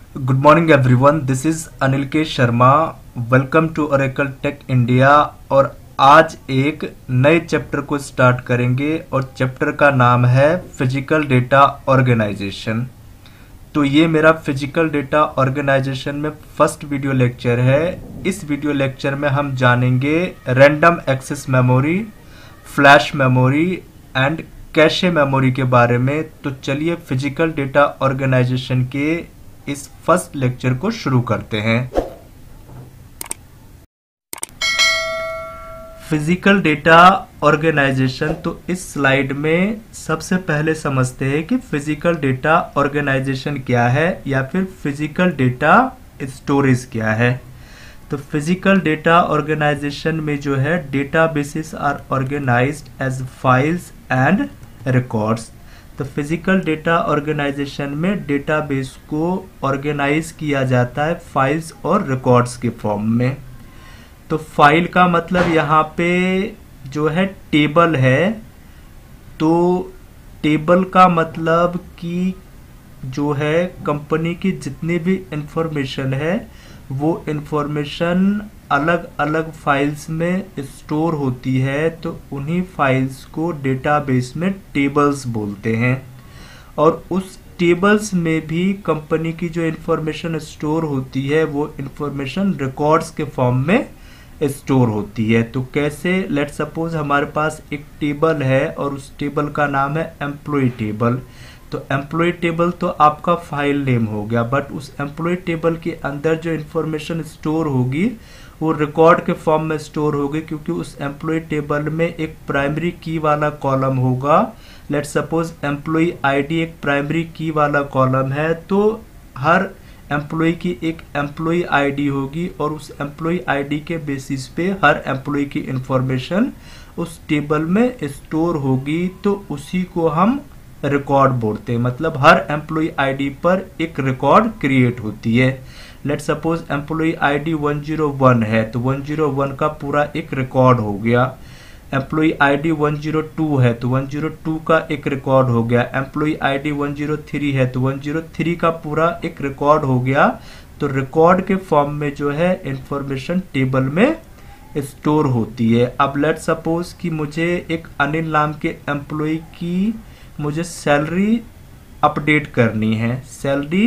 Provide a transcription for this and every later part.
Good morning everyone, this is Anil K Sharma. Welcome to Oracle tech India. और आज एक नए चैप्टर को स्टार्ट करेंगे और चैप्टर का नाम है फिजिकल डेटा ऑर्गेनाइजेशन। तो ये मेरा फिजिकल डेटा ऑर्गेनाइजेशन में फर्स्ट वीडियो लेक्चर है। इस वीडियो लेक्चर में हम जानेंगे random access memory, flash memory and cache memory के बारे में। तो चलिए फिजिकल डेटा ऑर्गेनाइजेशन के इस फर्स्ट लेक्चर को शुरू करते हैं। फिजिकल डेटा ऑर्गेनाइजेशन, तो इस स्लाइड में सबसे पहले समझते हैं कि फिजिकल डेटा ऑर्गेनाइजेशन क्या है या फिर फिजिकल डेटा स्टोरेज क्या है। तो फिजिकल डेटा ऑर्गेनाइजेशन में जो है databases are organised as files and records. तो फिजिकल डेटा ऑर्गेनाइजेशन में डेटाबेस को ऑर्गेनाइज किया जाता है फाइल्स और रिकॉर्ड्स के फॉर्म में। तो फाइल का मतलब यहाँ पे जो है टेबल है। तो टेबल का मतलब कि जो है कंपनी की जितनी भी इंफॉर्मेशन है वो इंफॉर्मेशन अलग अलग फाइल्स में स्टोर होती है। तो उन्हीं फाइल्स को डेटाबेस में टेबल्स बोलते हैं। और उस टेबल्स में भी कंपनी की जो इंफॉर्मेशन स्टोर होती है वो इंफॉर्मेशन रिकॉर्ड्स के फॉर्म में स्टोर होती है। तो कैसे, लेट सपोज हमारे पास एक टेबल है और उस टेबल का नाम है एम्प्लॉय टेबल। तो एम्प्लॉय टेबल तो आपका फाइल नेम हो गया, बट उस एम्प्लॉय टेबल के अंदर जो इंफॉर्मेशन स्टोर होगी वो रिकॉर्ड के फॉर्म में स्टोर होगी, क्योंकि उस एम्प्लॉय टेबल में एक प्राइमरी की वाला कॉलम होगा। लेट सपोज एम्प्लॉय आईडी एक प्राइमरी की वाला कॉलम है, तो हर एम्प्लॉय की एक एम्प्लॉय आईडी होगी और उस एम्प्लॉय आईडी के बेसिस पे हर एम्प्लॉय की इंफॉर्मेशन उस टेबल में स्टोर होगी। तो उसी को हम रिकॉर्ड बोलते हैं। मतलब हर एम्प्लॉय आईडी पर एक रिकॉर्ड क्रिएट होती है। लेट सपोज एम्प्लॉय आईडी 101 है तो 101 का पूरा एक रिकॉर्ड हो गया। एम्प्लॉय आईडी 102 है तो 102 का एक रिकॉर्ड हो गया। एम्प्लॉय आईडी 103 है तो 103 का पूरा एक रिकॉर्ड हो गया। तो रिकॉर्ड के फॉर्म में जो है इंफॉर्मेशन टेबल में स्टोर होती है। अब लेट सपोज कि मुझे एक अनिल नाम के एम्प्लॉय की मुझे सैलरी अपडेट करनी है, सैलरी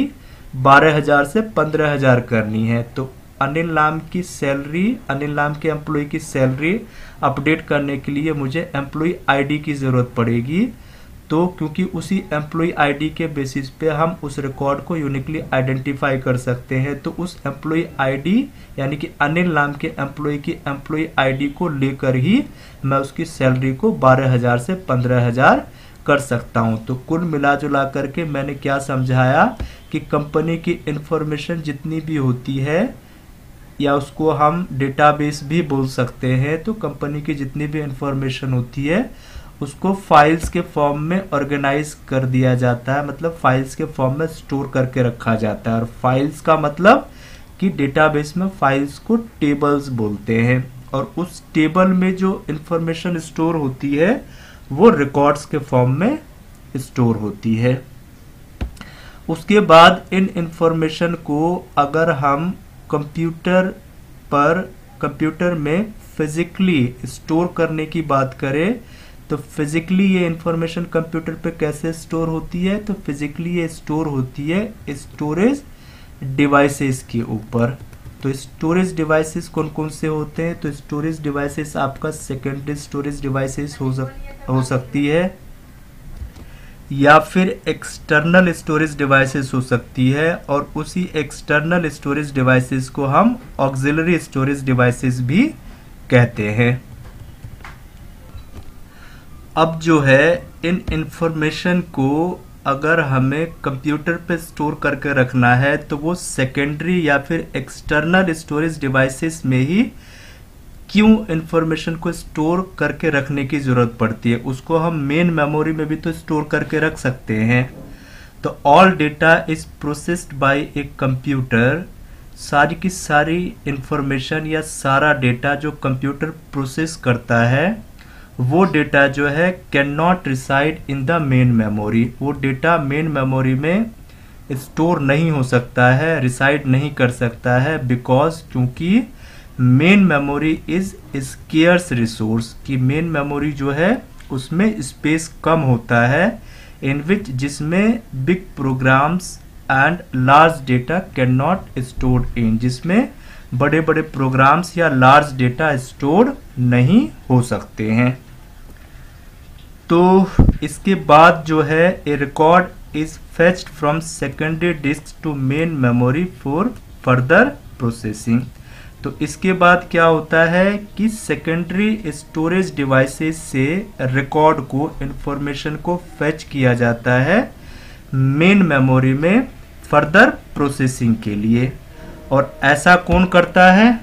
12,000 से 15,000 करनी है। तो अनिल नाम की सैलरी, अनिल नाम के एम्प्लॉय की सैलरी अपडेट करने के लिए मुझे एम्प्लॉय आईडी की ज़रूरत पड़ेगी। तो क्योंकि उसी एम्प्लॉय आईडी के बेसिस पे हम उस रिकॉर्ड को यूनिकली आइडेंटिफाई कर सकते हैं। तो उस एम्प्लॉय आईडी यानी कि अनिल नाम के एम्प्लॉय की एम्प्लॉय आईडी को लेकर ही मैं उसकी सैलरी को 12,000 से 15,000 कर सकता हूं। तो कुल मिला जुला करके मैंने क्या समझाया कि कंपनी की इंफॉर्मेशन जितनी भी होती है या उसको हम डेटाबेस भी बोल सकते हैं। तो कंपनी की जितनी भी इंफॉर्मेशन होती है उसको फाइल्स के फॉर्म में ऑर्गेनाइज कर दिया जाता है, मतलब फाइल्स के फॉर्म में स्टोर करके रखा जाता है। और फाइल्स का मतलब कि डेटाबेस में फाइल्स को टेबल्स बोलते हैं। और उस टेबल में जो इंफॉर्मेशन स्टोर होती है वो रिकॉर्ड्स के फॉर्म में स्टोर होती है। उसके बाद इन इंफॉर्मेशन को अगर हम कंप्यूटर में फिजिकली स्टोर करने की बात करें तो फिजिकली ये इंफॉर्मेशन कंप्यूटर पे कैसे स्टोर होती है, तो फिजिकली ये स्टोर होती है स्टोरेज डिवाइसेस के ऊपर। तो स्टोरेज डिवाइसेस कौन कौन से होते हैं, तो स्टोरेज डिवाइसेस आपका सेकेंडरी स्टोरेज डिवाइसेस हो सकती है या फिर एक्सटर्नल स्टोरेज डिवाइसेस हो सकती है। और उसी एक्सटर्नल स्टोरेज डिवाइसेस को हम ऑक्सिलरी स्टोरेज डिवाइसेस भी कहते हैं। अब जो है इन इंफॉर्मेशन को अगर हमें कंप्यूटर पे स्टोर करके रखना है तो वो सेकेंडरी या फिर एक्सटर्नल स्टोरेज डिवाइसेस में ही क्यों इंफॉर्मेशन को स्टोर करके रखने की जरूरत पड़ती है, उसको हम मेन मेमोरी में भी तो स्टोर करके रख सकते हैं। तो all data is processed by a computer. सारी की सारी इंफॉर्मेशन या सारा डेटा जो कंप्यूटर प्रोसेस करता है वो डेटा जो है can not reside in the main memory. वो डेटा मेन मेमोरी में स्टोर नहीं हो सकता है, रिसाइड नहीं कर सकता है, बिकॉज क्योंकि main memory is scarce resource, की मेन मेमोरी जो है उसमें स्पेस कम होता है, इन विच जिसमें big programs and large data can not store in, जिसमें बड़े बड़े प्रोग्राम्स या लार्ज डेटा स्टोर नहीं हो सकते हैं। तो इसके बाद जो है a record is fetched from secondary disk to main memory for further processing. तो इसके बाद क्या होता है कि सेकेंडरी स्टोरेज डिवाइसेस से रिकॉर्ड को, इंफॉर्मेशन को फेच किया जाता है मेन मेमोरी में फर्दर प्रोसेसिंग के लिए। और ऐसा कौन करता है?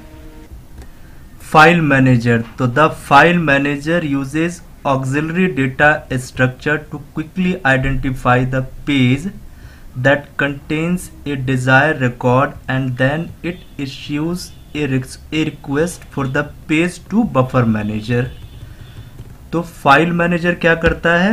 File manager. तो the file manager uses auxiliary data structure to quickly identify the page that contains a desired record, and then it issues a request for the page to buffer manager। तो file manager क्या करता है?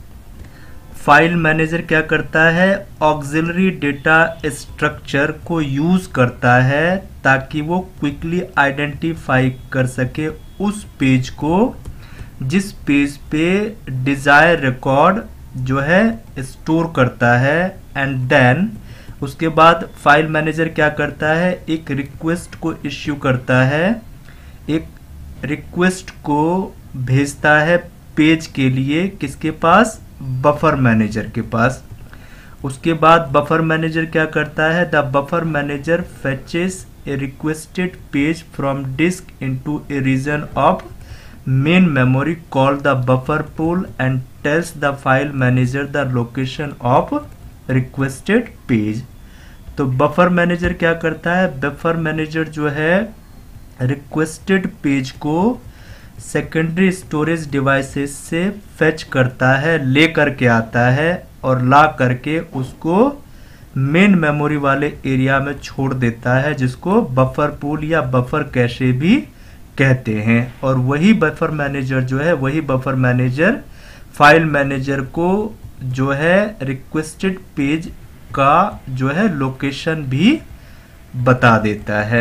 File manager क्या करता है? Auxiliary data structure को use करता है ताकि वो क्विकली आइडेंटिफाई कर सके उस पेज को जिस पेज पे डिजायर रिकॉर्ड जो है स्टोर करता है। एंड देन उसके बाद फाइल मैनेजर क्या करता है? एक रिक्वेस्ट को इश्यू करता है, एक रिक्वेस्ट को भेजता है पेज के लिए, किसके पास? बफर मैनेजर के पास। उसके बाद बफर मैनेजर क्या करता है? The buffer manager fetches a requested page from disk into a region of main memory called the buffer pool and tells the file manager the location of requested page। तो buffer manager क्या करता है? Buffer manager जो है requested page को secondary storage devices से fetch करता है, ले करके आता है और ला करके उसको मेन मेमोरी वाले एरिया में छोड़ देता है, जिसको बफर पूल या बफर कैशे भी कहते हैं। और वही बफर मैनेजर जो है, वही बफर मैनेजर फाइल मैनेजर को जो है रिक्वेस्टेड पेज का जो है लोकेशन भी बता देता है।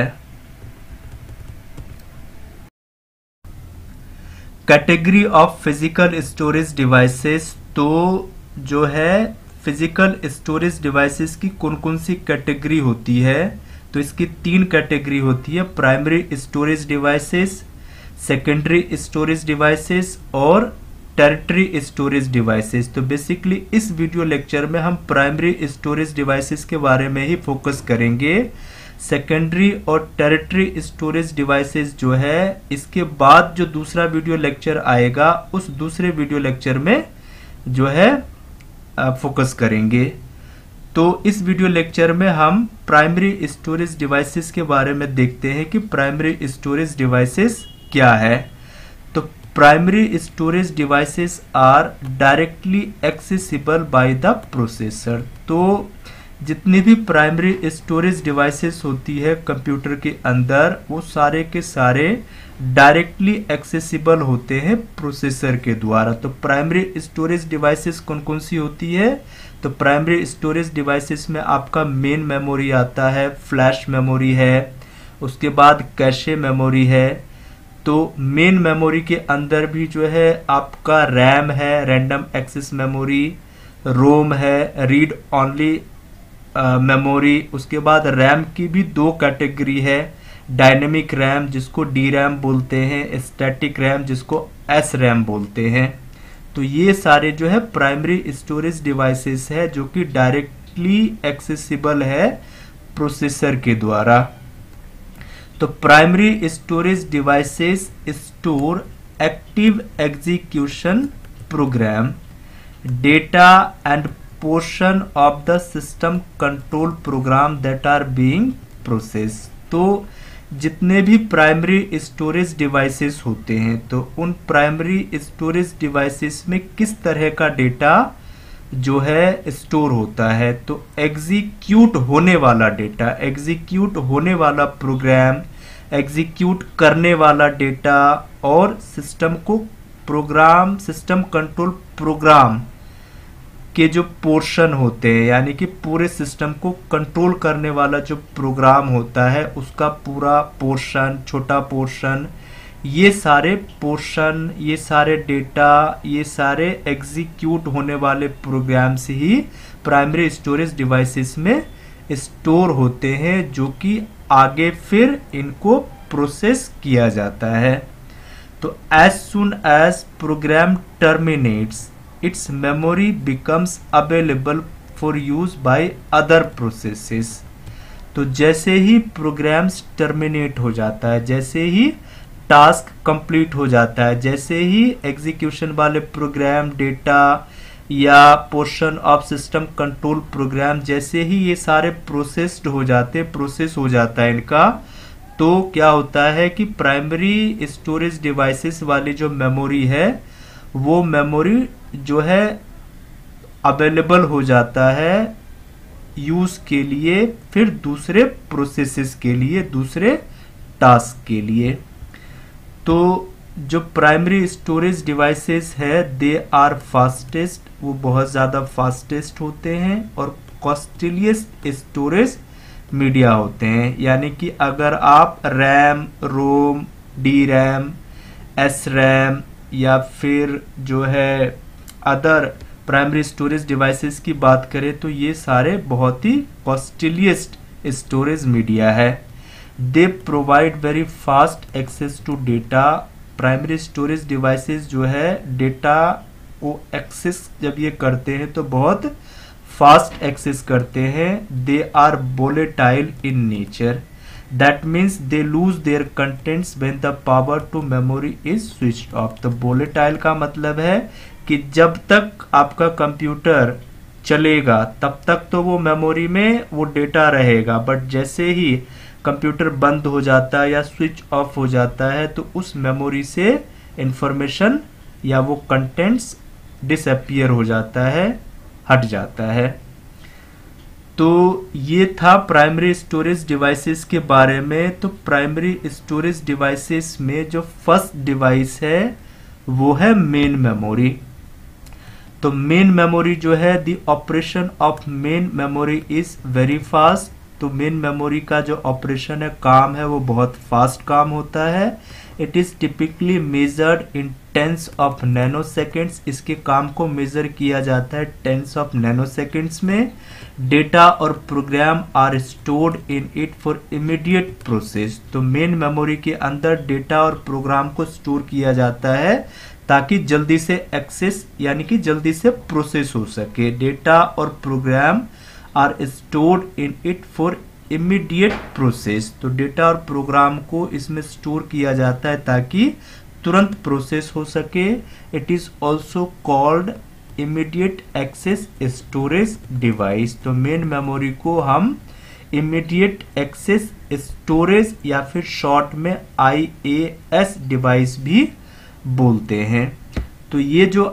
Category of physical storage devices. तो जो है फिजिकल स्टोरेज डिवाइसेस की कौन कौन सी कैटेगरी होती है? तो इसकी 3 कैटेगरी होती है, primary storage devices, secondary storage devices और टेरिटरी स्टोरेज डिवाइसेस। तो बेसिकली इस वीडियो लेक्चर में हम प्राइमरी स्टोरेज डिवाइसेस के बारे में ही फोकस करेंगे। सेकेंडरी और टेरिटरी स्टोरेज डिवाइसेस जो है इसके बाद जो दूसरा वीडियो लेक्चर आएगा उस दूसरे वीडियो लेक्चर में जो है फोकस करेंगे। तो इस वीडियो लेक्चर में हम प्राइमरी स्टोरेज डिवाइसेस के बारे में देखते हैं कि प्राइमरी स्टोरेज डिवाइसेस क्या है। तो primary storage devices are directly accessible by the processor. तो जितनी भी प्राइमरी स्टोरेज डिवाइसेस होती है कंप्यूटर के अंदर, वो सारे के सारे डायरेक्टली एक्सेसिबल होते हैं प्रोसेसर के द्वारा। तो प्राइमरी स्टोरेज डिवाइसेस कौन कौन सी होती है? तो प्राइमरी स्टोरेज डिवाइसेस में आपका मेन मेमोरी आता है, फ्लैश मेमोरी है, उसके बाद कैशे मेमोरी है। तो मेन मेमोरी के अंदर भी जो है आपका रैम है, रैंडम एक्सेस मेमोरी, रोम है, रीड ओनली मेमोरी। उसके बाद रैम की भी 2 कैटेगरी है, डायनेमिक रैम जिसको डी रैम बोलते हैं, स्टैटिक रैम जिसको एस रैम बोलते हैं। तो ये सारे जो है प्राइमरी स्टोरेज डिवाइसेस है जो कि डायरेक्टली एक्सेसिबल है प्रोसेसर के द्वारा। तो primary storage devices store active execution program, data and portion of the system control program that are being process. तो जितने भी प्राइमरी स्टोरेज डिवाइसेस होते हैं तो उन प्राइमरी स्टोरेज डिवाइसेस में किस तरह का डेटा जो है स्टोर होता है? तो एग्जीक्यूट होने वाला डेटा, एग्जीक्यूट होने वाला प्रोग्राम, एग्जीक्यूट करने वाला डेटा और सिस्टम को प्रोग्राम, सिस्टम कंट्रोल प्रोग्राम के जो पोर्शन होते हैं, यानी कि पूरे सिस्टम को कंट्रोल करने वाला जो प्रोग्राम होता है उसका पूरा पोर्शन, छोटा पोर्शन, ये सारे पोर्शन, ये सारे डेटा, ये सारे एग्जीक्यूट होने वाले प्रोग्राम्स ही प्राइमरी स्टोरेज डिवाइसेस में स्टोर होते हैं, जो कि आगे फिर इनको प्रोसेस किया जाता है। तो as soon as program terminates its memory becomes available for use by other processes. तो जैसे ही प्रोग्राम्स टर्मिनेट हो जाता है, जैसे ही टास्क कंप्लीट हो जाता है, जैसे ही एग्जीक्यूशन वाले प्रोग्राम, डेटा या portion of system control program, जैसे ही ये सारे प्रोसेस हो जाता है इनका, तो क्या होता है कि प्राइमरी स्टोरेज डिवाइसेस वाली जो मेमोरी है वो मेमोरी जो है अवेलेबल हो जाता है यूज के लिए, फिर दूसरे प्रोसेसेस के लिए, दूसरे टास्क के लिए। तो जो प्राइमरी स्टोरेज डिवाइसेस है दे आर फास्टेस्ट, वो बहुत ज़्यादा फास्टेस्ट होते हैं और कॉस्टलीस्ट स्टोरेज मीडिया होते हैं। यानी कि अगर आप RAM, ROM, D RAM, S RAM या फिर जो है अदर प्राइमरी स्टोरेज डिवाइसेस की बात करें तो ये सारे बहुत ही कॉस्टलीस्ट स्टोरेज मीडिया है। They provide very fast access to data. Primary storage devices जो है डेटा को एक्सेस जब ये करते हैं तो बहुत फास्ट एक्सेस करते हैं। They are volatile in nature, that means they lose their contents when the power to memory is switched off. तो वोलेटाइल का मतलब है कि जब तक आपका कंप्यूटर चलेगा तब तक तो वो मेमोरी में वो डेटा रहेगा, बट जैसे ही कंप्यूटर बंद हो जाता है या स्विच ऑफ हो जाता है तो उस मेमोरी से इंफॉर्मेशन या वो कंटेंट्स डिसअपियर हो जाता है, हट जाता है। तो ये था प्राइमरी स्टोरेज डिवाइसेस के बारे में। तो प्राइमरी स्टोरेज डिवाइसेस में जो फर्स्ट डिवाइस है वो है मेन मेमोरी। तो मेन मेमोरी जो है the operation of main memory is very fast. तो मेन मेमोरी का जो ऑपरेशन है, काम है, वो बहुत फास्ट काम होता है। It is typically measured in tens of nanoseconds. इसके काम को मेजर किया जाता है टेंस ऑफ नैनो सेकेंड्स में। डेटा और program are stored in it for immediate process. तो मेन मेमोरी के अंदर डेटा और प्रोग्राम को स्टोर किया जाता है ताकि जल्दी से एक्सेस यानी कि जल्दी से प्रोसेस हो सके। डेटा और program are stored in it for immediate process. तो डेटा और प्रोग्राम को इसमें स्टोर किया जाता है ताकि तुरंत प्रोसेस हो सके। It is also called immediate access storage device. तो मेन मेमोरी को हम इमीडिएट एक्सेस स्टोरेज या फिर शॉर्ट में IAS डिवाइस भी बोलते हैं। तो ये जो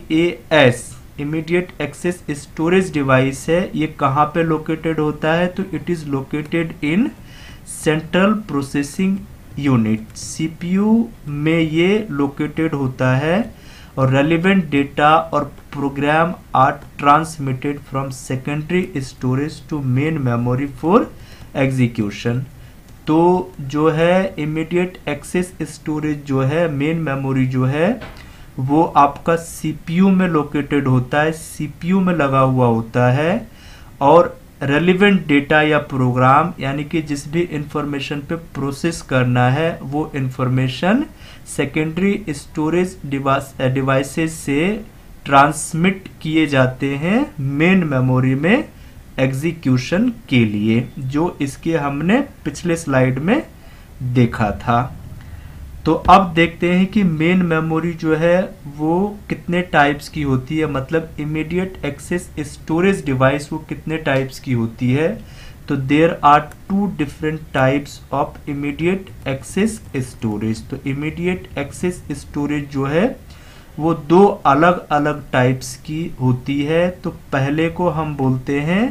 IAS immediate access storage device है ये कहाँ पे लोकेटेड होता है? तो it is located in central processing unit, CPU में ये लोकेटेड होता है। और रेलिवेंट डेटा और program are transmitted from secondary storage to main memory for execution. तो जो है इमीडिएट एक्सेस स्टोरेज जो है, मेन मेमोरी जो है वो आपका CPU में लोकेटेड होता है, CPU में लगा हुआ होता है। और रेलिवेंट डेटा या प्रोग्राम यानी कि जिस भी इंफॉर्मेशन पे प्रोसेस करना है वो इंफॉर्मेशन सेकेंडरी स्टोरेज डिवाइसेस से ट्रांसमिट किए जाते हैं मेन मेमोरी में एग्जीक्यूशन के लिए, जो इसके हमने पिछले स्लाइड में देखा था। तो अब देखते हैं कि मेन मेमोरी जो है वो कितने टाइप्स की होती है, मतलब इमीडिएट एक्सेस स्टोरेज डिवाइस वो कितने टाइप्स की होती है। तो there are 2 different types of immediate access storage. तो इमीडिएट एक्सेस स्टोरेज जो है वो 2 अलग अलग टाइप्स की होती है। तो पहले को हम बोलते हैं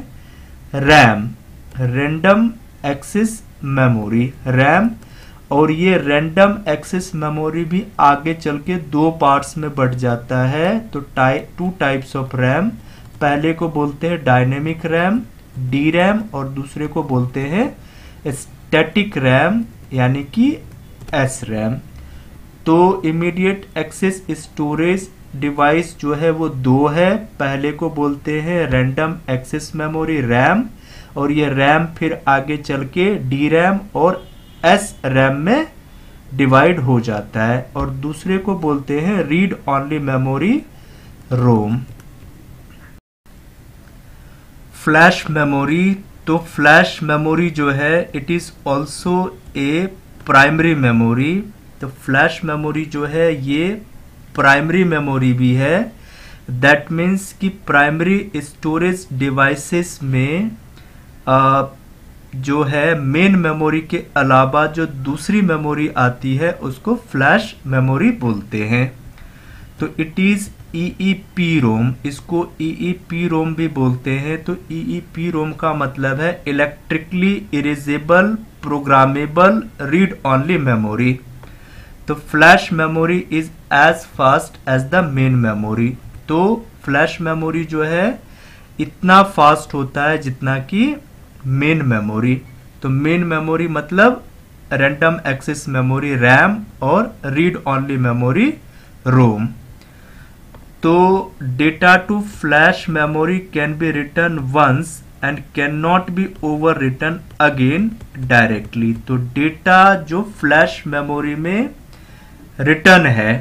RAM, random access memory, RAM. और ये रैंडम एक्सेस मेमोरी भी आगे चल के 2 पार्ट्स में बढ़ जाता है। तो 2 टाइप्स ऑफ रैम। पहले को बोलते हैं डायनेमिक रैम, डी रैम, और दूसरे को बोलते हैं स्टैटिक रैम यानी कि एस रैम। तो इमीडिएट एक्सेस स्टोरेज डिवाइस जो है वो दो है। पहले को बोलते हैं रैंडम एक्सेस मेमोरी रैम, और ये रैम फिर आगे चल के डी रैम और एस रैम में डिवाइड हो जाता है। और दूसरे को बोलते हैं read only memory ROM. Flash memory, तो फ्लैश मेमोरी जो है it is also a primary memory. तो फ्लैश मेमोरी जो है ये प्राइमरी मेमोरी भी है। दैट मीन्स कि प्राइमरी स्टोरेज डिवाइसेस में जो है मेन मेमोरी के अलावा जो दूसरी मेमोरी आती है उसको फ्लैश मेमोरी बोलते हैं। तो इट इज EEPROM, इसको EEPROM भी बोलते हैं। तो EEPROM का मतलब है electrically erasable programmable read only memory. तो flash memory is as fast as the main memory. तो फ्लैश मेमोरी जो है इतना फास्ट होता है जितना कि मेन मेमोरी। तो मेन मेमोरी मतलब रैंडम एक्सेस मेमोरी रैम और रीड ओनली मेमोरी रोम। तो data to flash memory can be written once and can not be overwritten again directly. तो डेटा जो फ्लैश मेमोरी में return है,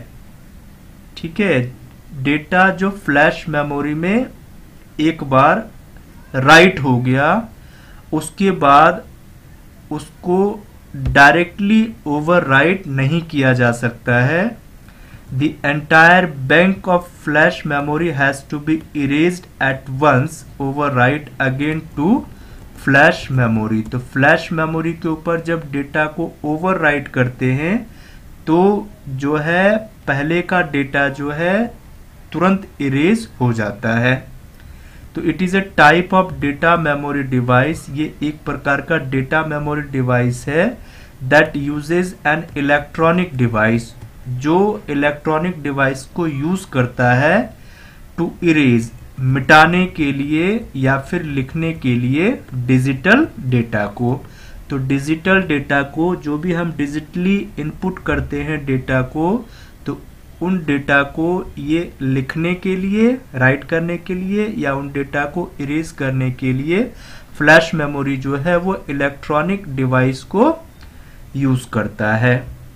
ठीक है, डेटा जो फ्लैश मेमोरी में एक बार राइट हो गया उसके बाद उसको डायरेक्टली ओवर राइट नहीं किया जा सकता है। The entire bank of flash memory has to be erased at once, overwrite again to flash memory। तो flash memory के ऊपर जब डेटा को overwrite करते हैं तो जो है पहले का डेटा जो है तुरंत इरेज हो जाता है। तो it is a type of data memory device, ये एक प्रकार का डेटा मेमोरी डिवाइस है that uses an electronic device, जो इलेक्ट्रॉनिक डिवाइस को यूज करता है टू इरेज, मिटाने के लिए या फिर लिखने के लिए डिजिटल डेटा को। तो डिजिटल डेटा को जो भी हम डिजिटली इनपुट करते हैं डेटा को, तो उन डेटा को ये लिखने के लिए, राइट करने के लिए या उन डेटा को इरेज करने के लिए फ्लैश मेमोरी जो है वो इलेक्ट्रॉनिक डिवाइस को यूज करता है।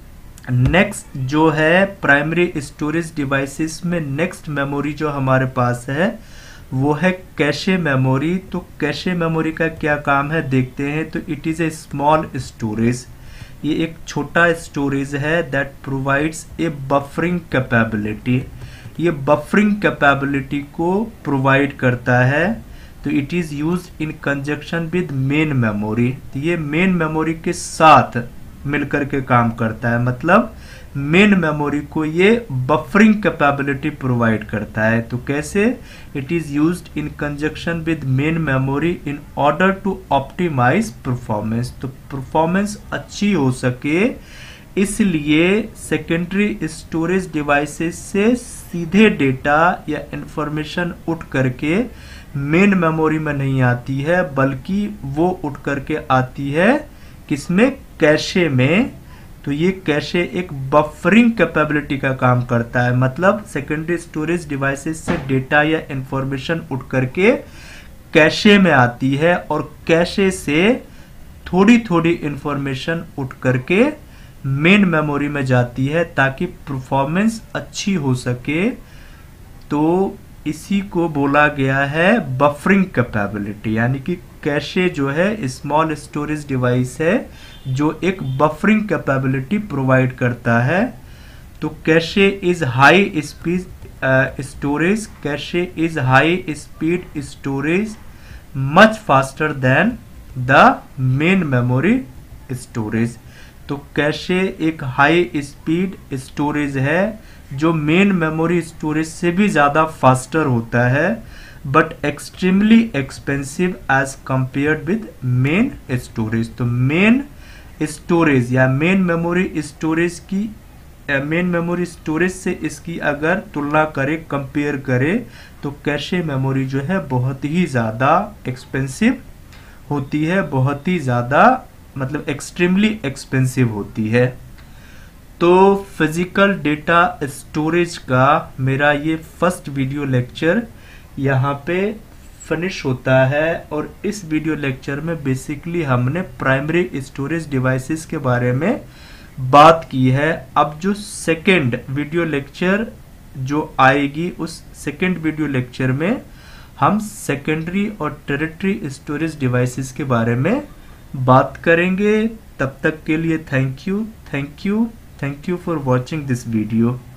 नेक्स्ट जो है प्राइमरी स्टोरेज डिवाइसेस में नेक्स्ट मेमोरी जो हमारे पास है वो है कैशे मेमोरी। तो कैशे मेमोरी का क्या काम है देखते हैं। तो it is a small storage, ये एक छोटा स्टोरेज है that provides a buffering capability, ये बफरिंग कैपेबिलिटी को प्रोवाइड करता है। तो it is used in conjunction with main memory, तो ये मेन मेमोरी के साथ मिलकर के काम करता है, मतलब मेन मेमोरी को ये बफरिंग कैपेबिलिटी प्रोवाइड करता है। तो कैसे, it is used in conjunction with main memory in order to optimize performance. तो परफॉर्मेंस अच्छी हो सके इसलिए सेकेंडरी स्टोरेज डिवाइसेस से सीधे डेटा या इंफॉर्मेशन उठ करके मेन मेमोरी में नहीं आती है, बल्कि वो उठ करके आती है किसमें, कैशे में। तो ये कैशे एक बफरिंग कैपेबिलिटी का काम करता है, मतलब सेकेंडरी स्टोरेज डिवाइसेस से डेटा या इंफॉर्मेशन उठ करके कैशे में आती है और कैशे से थोड़ी थोड़ी इंफॉर्मेशन उठ करके मेन मेमोरी में जाती है ताकि परफॉर्मेंस अच्छी हो सके। तो इसी को बोला गया है बफरिंग कैपेबिलिटी, यानी कि कैशे जो है स्मॉल स्टोरेज डिवाइस है जो एक बफरिंग कैपेबिलिटी प्रोवाइड करता है। तो cache is high speed storage, cache is high speed storage much faster than the main memory storage. तो कैशे एक हाई स्पीड स्टोरेज है जो मेन मेमोरी स्टोरेज से भी ज्यादा फास्टर होता है, but extremely expensive as compared with main storage. तो मेन स्टोरेज या मेन मेमोरी स्टोरेज की मेन मेमोरी स्टोरेज से इसकी अगर तुलना करें, कंपेयर करें, तो कैशे मेमोरी जो है बहुत ही ज़्यादा एक्सपेंसिव होती है, बहुत ही ज़्यादा मतलब एक्सट्रीमली एक्सपेंसिव होती है। तो फिजिकल डेटा स्टोरेज का मेरा ये फर्स्ट वीडियो लेक्चर यहाँ पे फिनिश होता है। और इस वीडियो लेक्चर में बेसिकली हमने प्राइमरी स्टोरेज डिवाइसेस के बारे में बात की है। अब जो सेकेंड वीडियो लेक्चर जो आएगी, उस सेकेंड वीडियो लेक्चर में हम सेकेंडरी और टेरिटरी स्टोरेज डिवाइसेस के बारे में बात करेंगे। तब तक के लिए thank you for watching this video.